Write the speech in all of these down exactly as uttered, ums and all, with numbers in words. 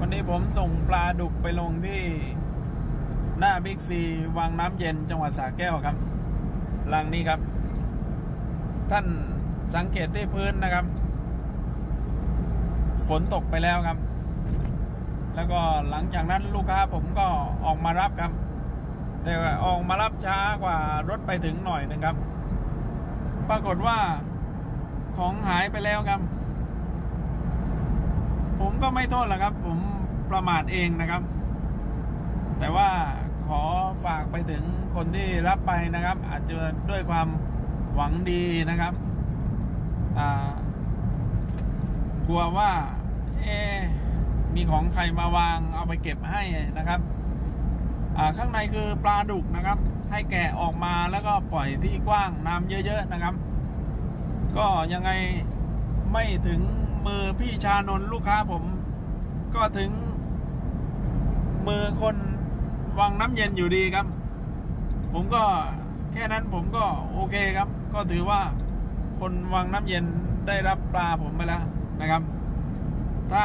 วันนี้ผมส่งปลาดุกไปลงที่หน้าบิ๊กซีวังน้ำเย็นจังหวัดสระแก้วครับลังนี้ครับท่านสังเกตที่พื้นนะครับฝนตกไปแล้วครับแล้วก็หลังจากนั้นลูกค้าผมก็ออกมารับครับแต่ออกมารับช้ากว่ารถไปถึงหน่อยนึงครับปรากฏว่าของหายไปแล้วครับผมก็ไม่โทษหรอกครับผมประมาทเองนะครับแต่ว่าขอฝากไปถึงคนที่รับไปนะครับอาจจะด้วยความหวังดีนะครับอ่ากลัวว่าเอ๊ะมีของใครมาวางเอาไปเก็บให้นะครับอ่าข้างในคือปลาดุกนะครับให้แกะออกมาแล้วก็ปล่อยที่กว้างน้ำเยอะๆนะครับก็ยังไงไม่ถึงมือพี่ชานนท์ลูกค้าผมก็ถึงมือคนวังน้ำเย็นอยู่ดีครับผมก็แค่นั้นผมก็โอเคครับก็ถือว่าคนวังน้ำเย็นได้รับปลาผมไปแล้วนะครับถ้า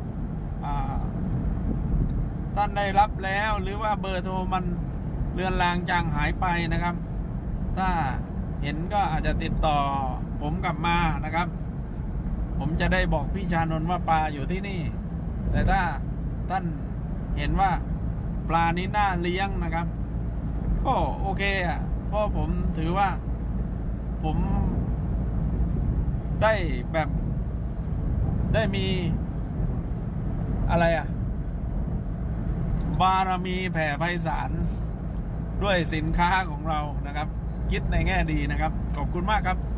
ท่านได้รับแล้วหรือว่าเบอร์โทรมันเลือนลางจางหายไปนะครับถ้าเห็นก็อาจจะติดต่อผมกลับมานะครับผมจะได้บอกพี่ชานนท์ว่าปลาอยู่ที่นี่แต่ถ้าท่านเห็นว่าปลานี้น่าเลี้ยงนะครับก็โอเคอ่ะเพราะผมถือว่าผมได้แบบได้มีอะไรอ่ะบารมีแผ่ไพศาลด้วยสินค้าของเรานะครับคิดในแง่ดีนะครับขอบคุณมากครับ